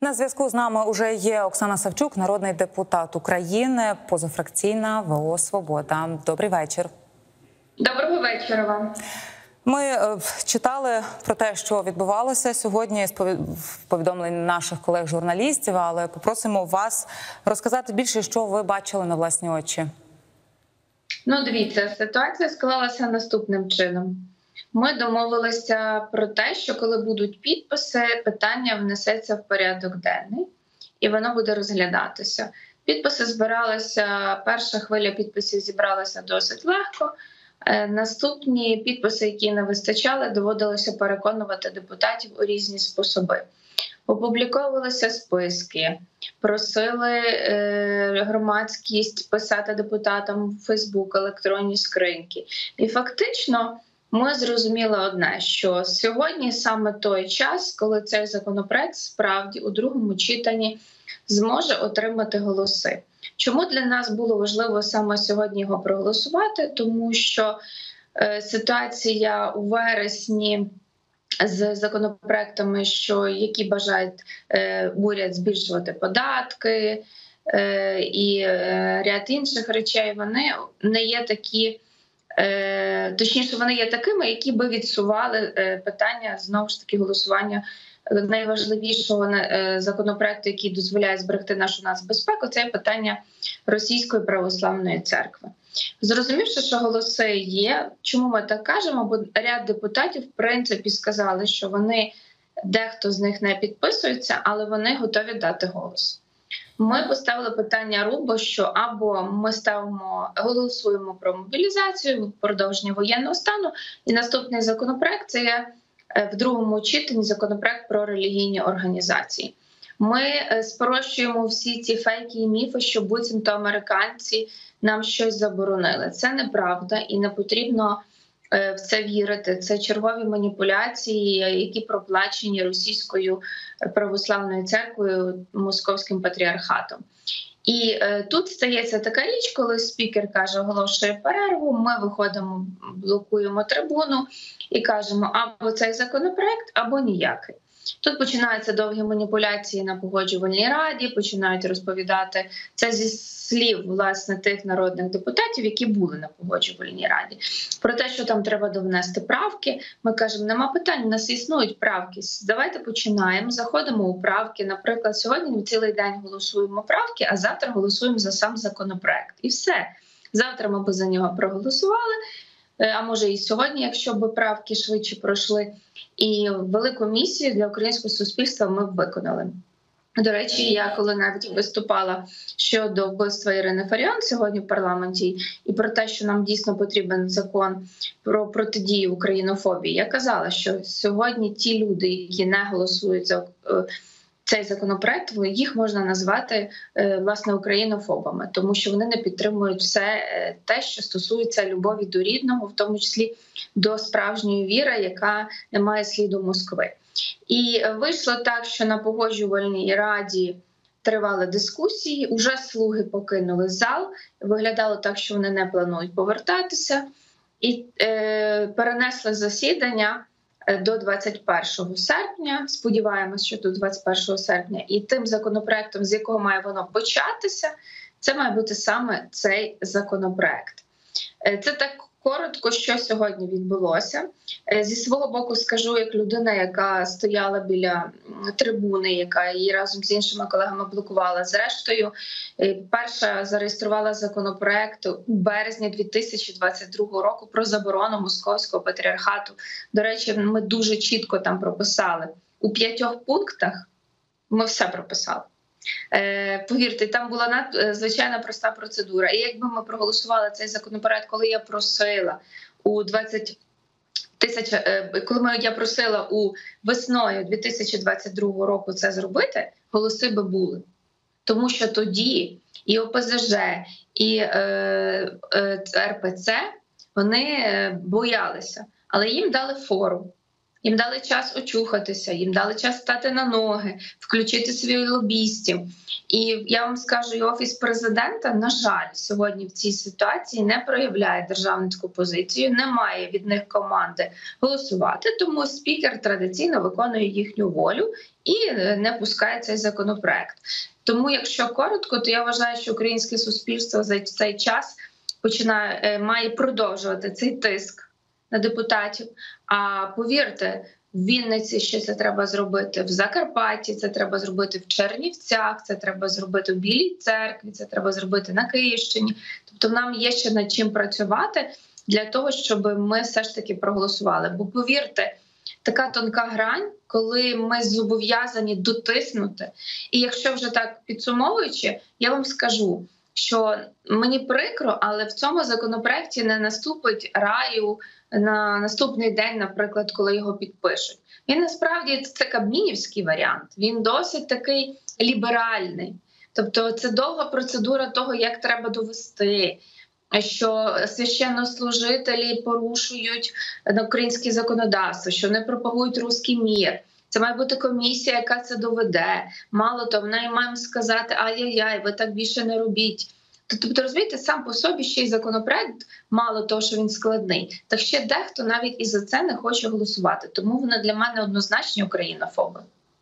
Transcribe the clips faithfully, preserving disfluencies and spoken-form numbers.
На зв'язку з нами уже є Оксана Савчук, народний депутат України, позафракційна ВО «Свобода». Добрий вечір. Доброго вечора вам. Ми е, читали про те, що відбувалося сьогодні з повідомлень наших колег-журналістів, але попросимо вас розказати більше, що ви бачили на власні очі. Ну, дивіться, ситуація склалася наступним чином. Ми домовилися про те, що коли будуть підписи, питання внесеться в порядок денний і воно буде розглядатися. Підписи збиралися, перша хвиля підписів зібралася досить легко. Наступні підписи, які не вистачали, доводилося переконувати депутатів у різні способи. Опубліковувалися списки, просили е, громадськість писати депутатам в Фейсбук, електронні скриньки. І фактично ми зрозуміли одне, що сьогодні саме той час, коли цей законопроект справді у другому читанні зможе отримати голоси. Чому для нас було важливо саме сьогодні його проголосувати? Тому що е, ситуація у вересні з законопроектами, що які бажають е, уряд збільшувати податки е, і е, ряд інших речей, вони не є такі, е, точніше, вони є такими, які би відсували е, питання знову ж таки голосування найважливішого е, законопроекту, який дозволяє зберегти нашу нацбезпеку, це питання Російської православної церкви. Зрозумівши, що голоси є, чому ми так кажемо? Бо ряд депутатів, в принципі, сказали, що вони, дехто з них не підписується, але вони готові дати голос. Ми поставили питання рубо, що або ми ставимо, голосуємо про мобілізацію, продовження воєнного стану, і наступний законопроект – це є в другому читанні законопроект про релігійні організації. Ми спрощуємо всі ці фейки і міфи, що буцімто американці нам щось заборонили. Це неправда і не потрібно в це вірити. Це чергові маніпуляції, які проплачені Російською православною церквою, Московським патріархатом. І е, тут стається така річ, коли спікер каже, оголошує перерву, ми виходимо, блокуємо трибуну і кажемо або цей законопроект, або ніякий. Тут починаються довгі маніпуляції на Погоджувальній раді, починають розповідати це зі слів, власне, тих народних депутатів, які були на Погоджувальній раді. Про те, що там треба довнести правки, ми кажемо, нема питань, у нас існують правки. Давайте починаємо, заходимо у правки. Наприклад, сьогодні ми цілий день голосуємо правки, а завтра голосуємо за сам законопроект. І все. Завтра ми б за нього проголосували, а може і сьогодні, якщо б правки швидше пройшли. І велику місію для українського суспільства ми виконали. До речі, я коли навіть виступала щодо вбивства Ірини Фаріон сьогодні в парламенті і про те, що нам дійсно потрібен закон про протидію українофобії, я казала, що сьогодні ті люди, які не голосують за цей законопроект, їх можна назвати, власне, українофобами, тому що вони не підтримують все те, що стосується любові до рідного, в тому числі до справжньої віри, яка не має сліду Москви. І вийшло так, що на Погоджувальній раді тривали дискусії, уже слуги покинули зал, виглядало так, що вони не планують повертатися, і е, перенесли засідання до двадцять першого серпня, сподіваємось, що до двадцять першого серпня, і тим законопроектом, з якого має воно початися, це має бути саме цей законопроект. Це так коротко, що сьогодні відбулося. Зі свого боку скажу, як людина, яка стояла біля трибуни, яка її разом з іншими колегами блокувала. Зрештою, перша зареєструвала законопроект у березні дві тисячі двадцять другого року про заборону Московського патріархату. До речі, ми дуже чітко там прописали. У п'ятьох пунктах ми все прописали. Е, повірте, там була надзвичайно проста процедура. І якби ми проголосували цей законопроект, коли я просила у двадцять тисяч, е, коли ми, я просила у весною дві тисячі двадцять другого року це зробити, голоси би були. Тому що тоді і О Пе Зе Же, і е, е, Ер Пе Це, вони боялися. Але їм дали фору. Їм дали час очухатися, їм дали час стати на ноги, включити своїх лобістів. І я вам скажу, і Офіс президента, на жаль, сьогодні в цій ситуації не проявляє державницьку позицію, не має від них команди голосувати, тому спікер традиційно виконує їхню волю і не пускає цей законопроект. Тому, якщо коротко, то я вважаю, що українське суспільство за цей час починає має продовжувати цей тиск на депутатів. А повірте, в Вінниці ще це треба зробити, в Закарпатті це треба зробити, в Чернівцях це треба зробити, в Білій Церкві це треба зробити, на Київщині. Тобто нам є ще над чим працювати для того, щоб ми все ж таки проголосували. Бо повірте, така тонка грань, коли ми зобов'язані дотиснути. І якщо вже так підсумовуючи, я вам скажу, що мені прикро, але в цьому законопроекті не наступить раю на наступний день, наприклад, коли його підпишуть. Він насправді це кабмінівський варіант, він досить такий ліберальний. Тобто це довга процедура того, як треба довести, що священнослужителі порушують українське законодавство, що не пропагують руський мір. Це має бути комісія, яка це доведе. Мало того, вона їм має сказати, ай-яй-яй, ви так більше не робіть. Тобто, розумієте, сам по собі ще й законопроект, мало того, що він складний, так ще дехто навіть і за це не хоче голосувати. Тому вони для мене однозначні українофоби.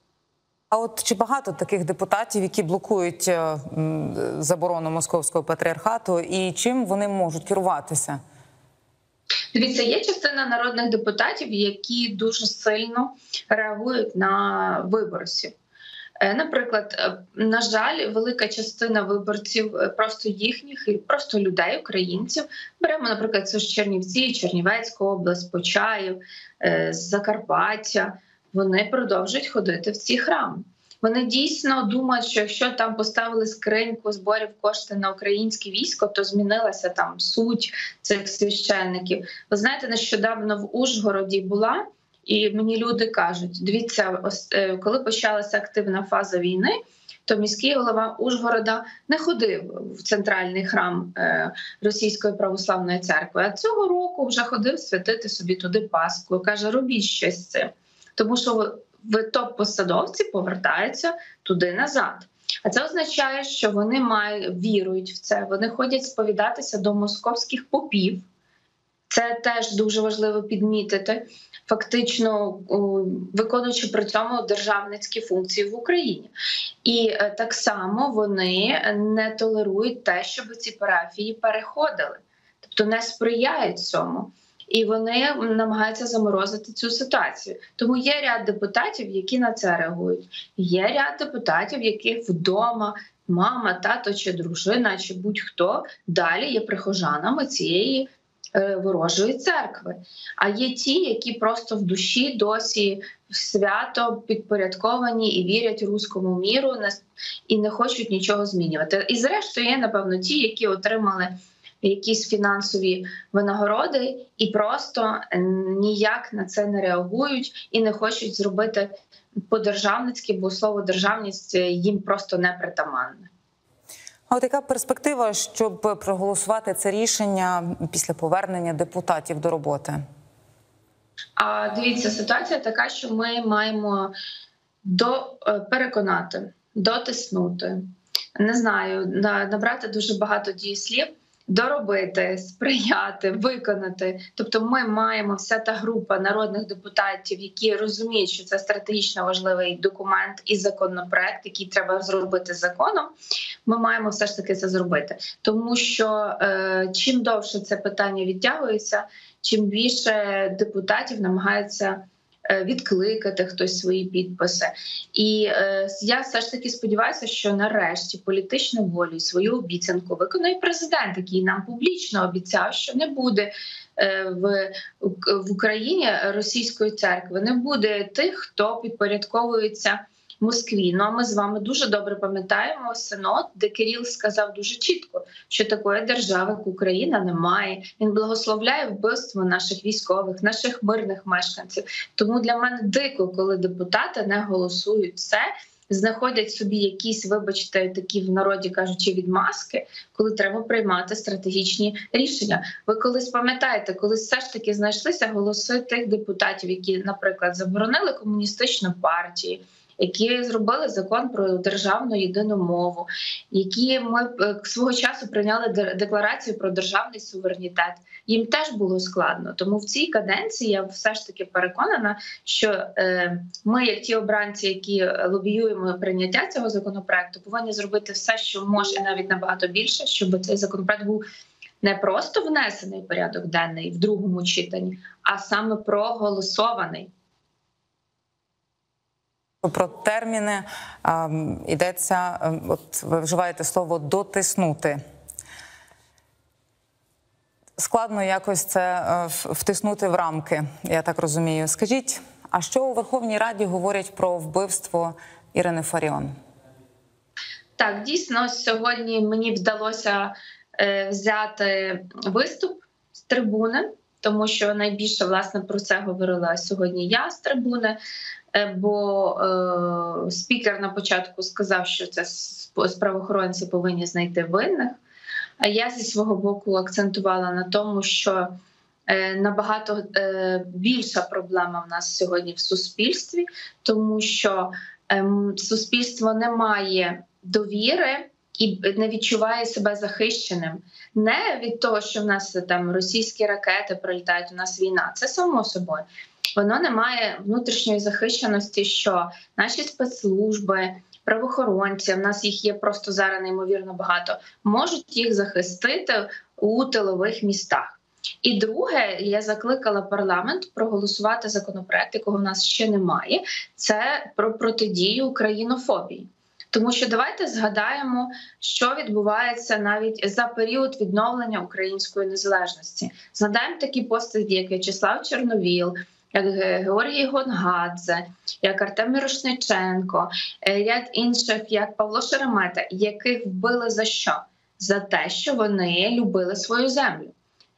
А от чи багато таких депутатів, які блокують заборону московського патріархату, і чим вони можуть керуватися? Дивіться, є частина народних депутатів, які дуже сильно реагують на виборців. Наприклад, на жаль, велика частина виборців просто їхніх, і просто людей, українців. Беремо, наприклад, це ж Чернівці, Чернівецька область, Почаїв, Закарпаття. Вони продовжують ходити в ці храми. Вони дійсно думають, що якщо там поставили скриньку зборів кошти на українське військо, то змінилася там суть цих священників. Ви знаєте, нещодавно в Ужгороді була, і мені люди кажуть, дивіться, коли почалася активна фаза війни, то міський голова Ужгорода не ходив в центральний храм Російської православної церкви, а цього року вже ходив святити собі туди Пасху. Каже, робіть щось з цим. Тому що топ-посадовці повертаються туди назад. А це означає, що вони мають, вірують в це, вони ходять сповідатися до московських попів. Це теж дуже важливо підмітити, фактично виконуючи при цьому державницькі функції в Україні. І так само вони не толерують те, щоб ці парафії переходили, тобто не сприяють цьому. І вони намагаються заморозити цю ситуацію. Тому є ряд депутатів, які на це реагують. Є ряд депутатів, яких вдома мама, тато чи дружина, чи будь-хто далі є прихожанами цієї е, ворожої церкви. А є ті, які просто в душі досі свято підпорядковані і вірять руському міру і не хочуть нічого змінювати. І зрештою є, напевно, ті, які отримали якісь фінансові винагороди і просто ніяк на це не реагують і не хочуть зробити по-державницьки, бо слово «державність» їм просто не притаманне. А от яка перспектива, щоб проголосувати це рішення після повернення депутатів до роботи? А дивіться, ситуація така, що ми маємо до переконати, дотиснути, не знаю, набрати дуже багато дієслів, доробити, сприяти, виконати. Тобто ми маємо, вся та група народних депутатів, які розуміють, що це стратегічно важливий документ і законопроект, який треба зробити законом, ми маємо все ж таки це зробити. Тому що е, чим довше це питання відтягується, чим більше депутатів намагаються відкликати хтось свої підписи. І е, я все ж таки сподіваюся, що нарешті політичну волю і свою обіцянку виконує президент, який нам публічно обіцяв, що не буде е, в, в Україні російської церкви, не буде тих, хто підпорядковується Москві. Ну а ми з вами дуже добре пам'ятаємо синод, де Кирил сказав дуже чітко, що такої держави, як Україна, немає. Він благословляє вбивство наших військових, наших мирних мешканців. Тому для мене дико, коли депутати не голосують це знаходять собі якісь, вибачте, такі в народі кажучи, відмазки, коли треба приймати стратегічні рішення. Ви колись пам'ятаєте, коли все ж таки знайшлися голоси тих депутатів, які, наприклад, заборонили комуністичну партію, які зробили закон про державну єдину мову, які ми свого часу прийняли декларацію про державний суверенітет. Їм теж було складно. Тому в цій каденції я все ж таки переконана, що е, ми, як ті обранці, які лобіюємо прийняття цього законопроекту, повинні зробити все, що може, і навіть набагато більше, щоб цей законопроект був не просто внесений в порядок денний в другому читанні, а саме проголосований. Про терміни а, йдеться, от ви вживаєте слово «дотиснути». Складно якось це втиснути в рамки, я так розумію. Скажіть, а що у Верховній Раді говорять про вбивство Ірини Фаріон? Так, дійсно, сьогодні мені вдалося е, взяти виступ з трибуни, тому що найбільше, власне, про це говорила сьогодні я з трибуни, бо е, спікер на початку сказав, що це правоохоронці повинні знайти винних. А я зі свого боку акцентувала на тому, що е, набагато е, більша проблема в нас сьогодні в суспільстві, тому що е, суспільство не має довіри і не відчуває себе захищеним. Не від того, що в нас там російські ракети прилітають, у нас війна. Це само собою. Воно не має внутрішньої захищеності, що наші спецслужби, правоохоронці, в нас їх є просто зараз неймовірно багато, можуть їх захистити у тилових містах. І друге, я закликала парламент проголосувати законопроект, якого в нас ще немає, це про протидію українофобії. Тому що давайте згадаємо, що відбувається навіть за період відновлення української незалежності. Згадаємо такі постаті, як В'ячеслав Чорновіл, як Георгій Гонгадзе, як Артем Мірошниченко, ряд інших, як Павло Шеремета, яких вбили за що? За те, що вони любили свою землю.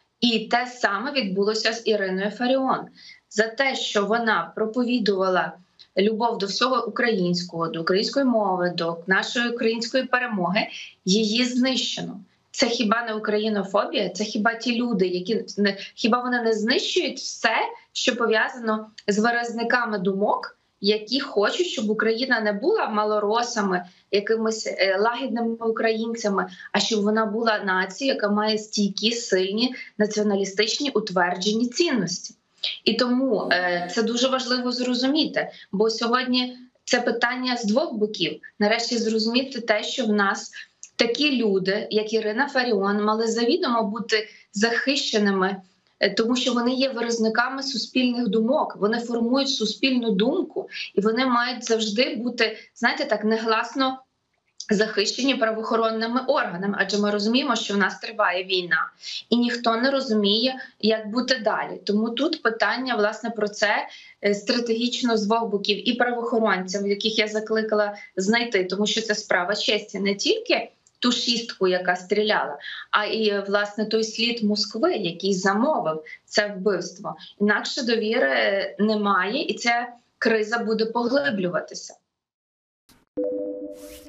І те саме відбулося з Іриною Фаріон. За те, що вона проповідувала любов до всього українського, до української мови, до нашої української перемоги, її знищено. Це хіба не українофобія? Це хіба ті люди, які не хіба вони не знищують все, що пов'язано з виразниками думок, які хочуть, щоб Україна не була малоросами, якимись лагідними українцями, а щоб вона була нацією, яка має стійкі, сильні націоналістичні утверджені цінності. І тому е, це дуже важливо зрозуміти, бо сьогодні це питання з двох боків. Нарешті зрозуміти те, що в нас такі люди, як Ірина Фаріон, мали завідомо бути захищеними, тому що вони є виразниками суспільних думок, вони формують суспільну думку, і вони мають завжди бути, знаєте, так негласно захищені правоохоронними органами, адже ми розуміємо, що в нас триває війна, і ніхто не розуміє, як бути далі. Тому тут питання, власне, про це стратегічно з двох боків. І правоохоронцям, яких я закликала знайти, тому що це справа честі не тільки ту шістку, яка стріляла, а і, власне, той слід Москви, який замовив це вбивство. Інакше довіри немає, і ця криза буде поглиблюватися.